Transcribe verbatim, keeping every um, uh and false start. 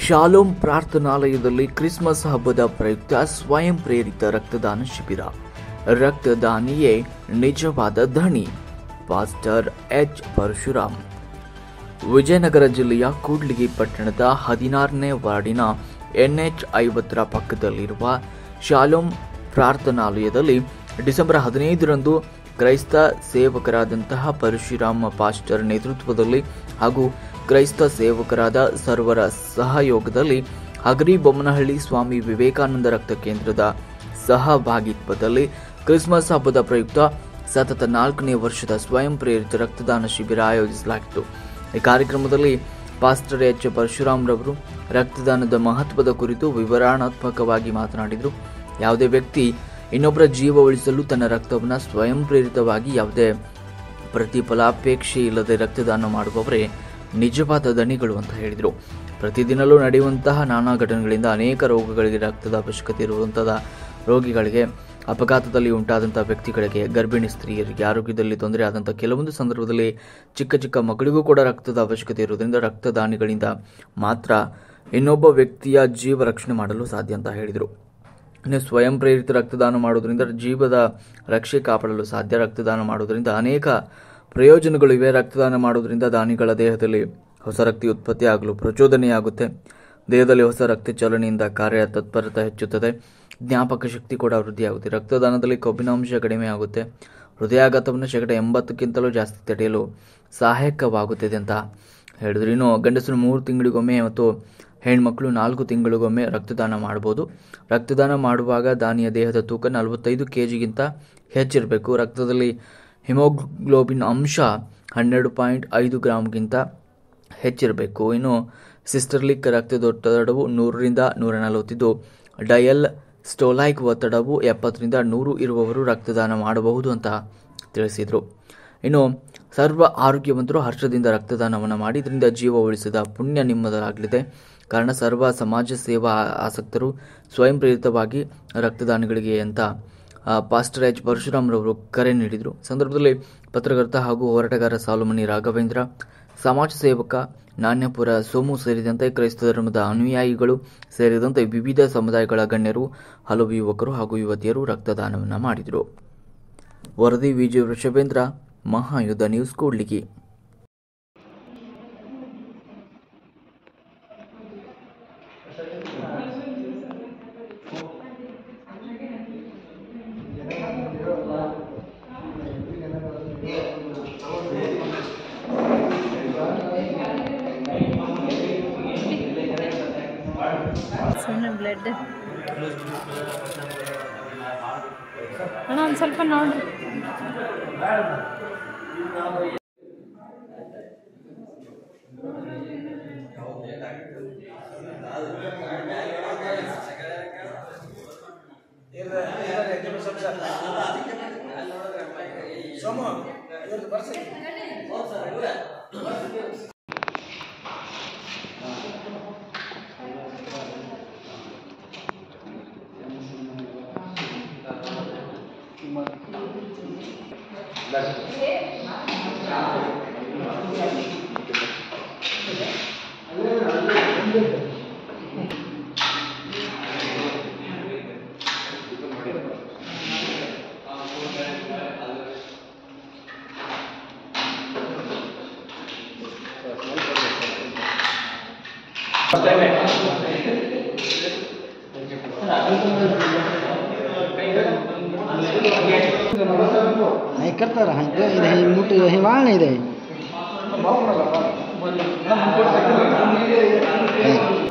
Shalom ಪ್ರಾರ್ಥನಾಲಯದಲ್ಲಿ Christmas ಹಬ್ಬದ ಪ್ರಯುಕ್ತ ಸ್ವಯಂ ಪ್ರೇರಿತ ರಕ್ತದಾನ ಶಿಬಿರ. ರಕ್ತದಾನಿಯೇ ನಿಜವಾದ ಧಣಿ. Pastor H Parashuram. ವಿಜಯನಗರ ಜಿಲ್ಲೆಯ ಕೂಡ್ಲಿಗಿ ಪಟ್ಟಣದ ಹದಿನಾರನೇ ವಾರ್ಡಿನ ಎನ್ಎಚ್ ಐವತ್ತರ ಪಕ್ಕದಲ್ಲಿರುವ ಶಾಲೋಮ್ ಪ್ರಾರ್ಥನಾಲಯದಲ್ಲಿ ಡಿಸೆಂಬರ್ ಹದಿನೈದರಂದು ಕ್ರೈಸ್ತ ಸೇವಕರಾದಂತಹ ಪರಶುರಾಮ ಪಾಸ್ಟರ್ ನೇತೃತ್ವದಲ್ಲಿ ಹಾಗೂ ಕ್ರೈಸ್ತ ಸೇವಕರಾದ ಸರ್ವರ ಸಹಯೋಗದಲ್ಲಿ ಹಗರಿ ಬೊಮ್ಮನಹಳ್ಳಿ ಸ್ವಾಮಿ ವಿವೇಕಾನಂದ ರಕ್ತ ಕೇಂದ್ರದ ಸಹಭಾಗಿತ್ವದಲ್ಲಿ ಕ್ರಿಸ್ಮಸ್ ಹಬ್ಬದ ಪ್ರಯುಕ್ತ ಸತತ ನಾಲ್ಕನೇ ವರ್ಷದ ಸ್ವಯಂ ಪ್ರೇರಿತ ರಕ್ತದಾನ ಶಿಬಿರ ಆಯೋಜಿಸಲಾಗಿತ್ತು. ಈ ಕಾರ್ಯಕ್ರಮದಲ್ಲಿ ಪಾಸ್ಟರ್ ಎಚ್ ಪರಶುರಾಮ್ ರವರು ರಕ್ತದಾನದ ಮಹತ್ವದ ಕುರಿತು ವಿವರಣಾತ್ಮಕವಾಗಿ ಮಾತನಾಡಿದರು. ಯಾವುದೇ ವ್ಯಕ್ತಿ ಇನ್ನೊಬ್ಬರ ಜೀವ ಉಳಿಸಲು ತನ್ನ ರಕ್ತವನ್ನು ಸ್ವಯಂ ಪ್ರೇರಿತವಾಗಿ ಯಾವುದೇ ಪ್ರತಿಫಲಾಪೇಕ್ಷೆ ಇಲ್ಲದೆ ರಕ್ತದಾನ ಮಾಡುವವರೇ ನಿಜವಾದ ಧಣಿಗಳು ಅಂತ ಹೇಳಿದರು. ಪ್ರತಿದಿನಲೂ ನಡೆಯುವಂತಹ ನಾನಾ ಘಟನೆಗಳಿಂದ ಅನೇಕ ರೋಗಗಳಿಗೆ ರಕ್ತದ ಅವಶ್ಯಕತೆ ಇರುವಂತಹ ರೋಗಿಗಳಿಗೆ, ಅಪಘಾತದಲ್ಲಿ ಉಂಟಾದಂಥ ವ್ಯಕ್ತಿಗಳಿಗೆ, ಗರ್ಭಿಣಿ ಸ್ತ್ರೀಯರಿಗೆ, ಆರೋಗ್ಯದಲ್ಲಿ ತೊಂದರೆ ಆದಂಥ ಕೆಲವೊಂದು ಸಂದರ್ಭದಲ್ಲಿ ಚಿಕ್ಕ ಚಿಕ್ಕ ಮಕ್ಕಳಿಗೂ ಕೂಡ ರಕ್ತದ ಅವಶ್ಯಕತೆ ಇರುವುದರಿಂದ ರಕ್ತದಾನಿಗಳಿಂದ ಮಾತ್ರ ಇನ್ನೊಬ್ಬ ವ್ಯಕ್ತಿಯ ಜೀವ ರಕ್ಷಣೆ ಮಾಡಲು ಸಾಧ್ಯ ಅಂತ ಹೇಳಿದರು. ಇನ್ನು ಸ್ವಯಂ ಪ್ರೇರಿತ ರಕ್ತದಾನ ಮಾಡುವುದರಿಂದ ಜೀವದ ರಕ್ಷೆ ಕಾಪಾಡಲು ಸಾಧ್ಯ. ರಕ್ತದಾನ ಮಾಡುವುದರಿಂದ ಅನೇಕ ಪ್ರಯೋಜನಗಳಿವೆ. ರಕ್ತದಾನ ಮಾಡುವುದರಿಂದ ದಾನಿಗಳ ದೇಹದಲ್ಲಿ ಹೊಸ ರಕ್ತ ಉತ್ಪತ್ತಿ ಆಗಲು ಪ್ರಚೋದನೆಯಾಗುತ್ತೆ. ದೇಹದಲ್ಲಿ ಹೊಸ ರಕ್ತ ಚಲನೆಯಿಂದ ಕಾರ್ಯ ತತ್ಪರತೆ ಹೆಚ್ಚುತ್ತದೆ. ಜ್ಞಾಪಕ ಶಕ್ತಿ ಕೂಡ ವೃದ್ಧಿಯಾಗುತ್ತೆ. ರಕ್ತದಾನದಲ್ಲಿ ಕೊಬ್ಬಿನಾಂಶ ಕಡಿಮೆ ಆಗುತ್ತೆ. ಹೃದಯಾಘಾತವನ್ನು ಶೇಕಡ ಎಂಬತ್ತಕ್ಕಿಂತಲೂ ಜಾಸ್ತಿ ತಡೆಯಲು ಸಹಾಯಕವಾಗುತ್ತದೆ ಅಂತ ಹೇಳಿದ್ರು. ಇನ್ನು ಗಂಡಸರು ಮೂರು ತಿಂಗಳಿಗೊಮ್ಮೆ ಮತ್ತು ಹೆಣ್ಮಕ್ಳು ನಾಲ್ಕು ತಿಂಗಳಿಗೊಮ್ಮೆ ರಕ್ತದಾನ ಮಾಡಬಹುದು. ರಕ್ತದಾನ ಮಾಡುವಾಗ ದಾನಿಯ ದೇಹದ ತೂಕ ನಲವತ್ತೈದು ಕೆಜಿಗಿಂತ ಹೆಚ್ಚಿರಬೇಕು. ರಕ್ತದಲ್ಲಿ ಹಿಮೋಗ್ಲೋಬಿನ್ ಅಂಶ ಹನ್ನೆರಡು ಪಾಯಿಂಟ್ ಐದು ಗ್ರಾಮ್ಗಿಂತ ಹೆಚ್ಚಿರಬೇಕು. ಇನ್ನು ಸಿಸ್ಟರ್ಲಿಕ್ ರಕ್ತದೊತ್ತಡವು ನೂರರಿಂದ ನೂರ ನಲವತ್ತಿದ್ದು ಡಯಲ್ ಸ್ಟೋಲೈಕ್ ಒತ್ತಡವು ಎಪ್ಪತ್ತರಿಂದ ನೂರು ಇರುವವರು ರಕ್ತದಾನ ಮಾಡಬಹುದು ಅಂತ ತಿಳಿಸಿದರು. ಇನ್ನು ಸರ್ವ ಆರೋಗ್ಯವಂತರು ಹರ್ಷದಿಂದ ರಕ್ತದಾನವನ್ನು ಮಾಡಿ ಇದರಿಂದ ಜೀವ ಉಳಿಸಿದ ಪುಣ್ಯ ನಿಮ್ಮದಾಗಲಿದೆ. ಕಾರಣ ಸರ್ವ ಸಮಾಜ ಸೇವಾ ಆಸಕ್ತರು ಸ್ವಯಂ ಪ್ರೇರಿತವಾಗಿ ರಕ್ತದಾನಿಗಳಿಗೆ ಅಂತ ಪಾಸ್ಟರ್ ಎಚ್ ಪರಶುರಾಮ್ ರವರು ಕರೆ ನೀಡಿದರು. ಸಂದರ್ಭದಲ್ಲಿ ಪತ್ರಕರ್ತ ಹಾಗೂ ಹೋರಾಟಗಾರ ಸಾಲುಮನಿ ರಾಘವೇಂದ್ರ, ಸಮಾಜ ಸೇವಕ ನಾಣ್ಯಪುರ ಸೋಮು ಸೇರಿದಂತೆ ಕ್ರೈಸ್ತ ಧರ್ಮದ ಅನುಯಾಯಿಗಳು ಸೇರಿದಂತೆ ವಿವಿಧ ಸಮುದಾಯಗಳ ಗಣ್ಯರು, ಹಲವು ಯುವಕರು ಹಾಗೂ ಯುವತಿಯರು ರಕ್ತದಾನವನ್ನು ಮಾಡಿದರು. ವರದಿ ವಿಜಯ ವೃಷಭೇಂದ್ರ, ಮಹಾಯುದ್ಧ ನ್ಯೂಸ್, ಕೂಡ್ಲಿಗಿ. ಬ್ಲಡ್ ಅಣ್ಣ ಒಂದು ಸ್ವಲ್ಪ ನೋಡ್ರಿ. हे करता रहा हे मोठे हे वाळ नाही दे